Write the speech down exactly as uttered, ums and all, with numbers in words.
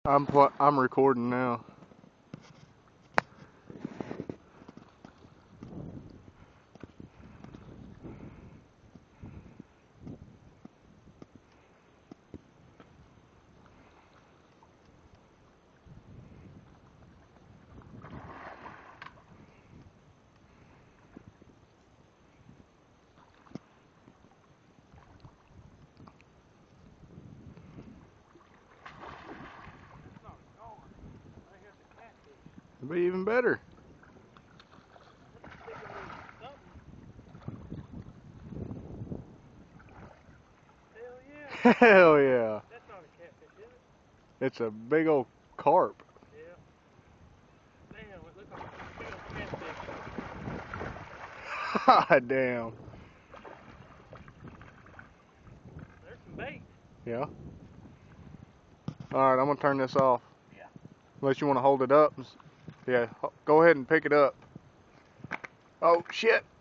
I'm pl I'm recording now. It'll be even better. Hell yeah. Hell yeah. That's not a catfish, is it? It's a big old carp. Yeah. Damn, it looks like a big old catfish. God damn. There's some bait. Yeah. Alright, I'm gonna turn this off. Yeah. Unless you want to hold it up. Yeah, go ahead and pick it up. Oh, shit.